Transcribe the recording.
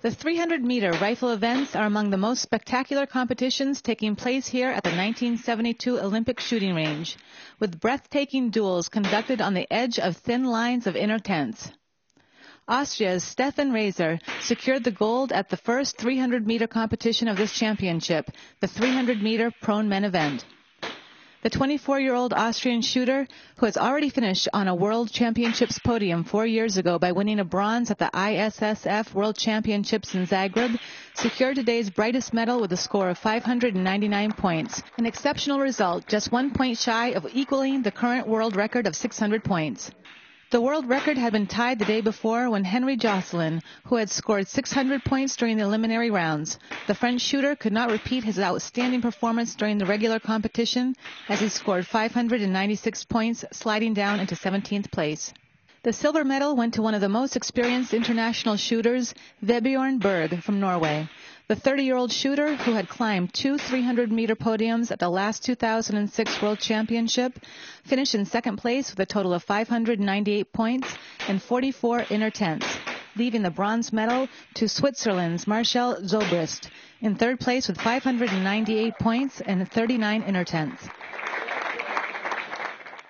The 300-meter rifle events are among the most spectacular competitions taking place here at the 1972 Olympic shooting range, with breathtaking duels conducted on the edge of thin lines of inner tents. Austria's Stefan Reiser secured the gold at the first 300-meter competition of this championship, the 300-meter prone men event. The 24-year-old Austrian shooter, who has already finished on a World Championships podium 4 years ago by winning a bronze at the ISSF World Championships in Zagreb, secured today's brightest medal with a score of 599 points, an exceptional result, just 1 point shy of equaling the current world record of 600 points. The world record had been tied the day before when Henry Josselin, who had scored 600 points during the preliminary rounds. The French shooter could not repeat his outstanding performance during the regular competition as he scored 596 points, sliding down into 17th place. The silver medal went to one of the most experienced international shooters, Vebjørn Berg from Norway. The 30-year-old shooter, who had climbed 2 300-meter podiums at the last 2006 World Championship, finished in second place with a total of 598 points and 44 inner tenths, leaving the bronze medal to Switzerland's Marcel Zobrist in third place with 598 points and 39 inner tenths.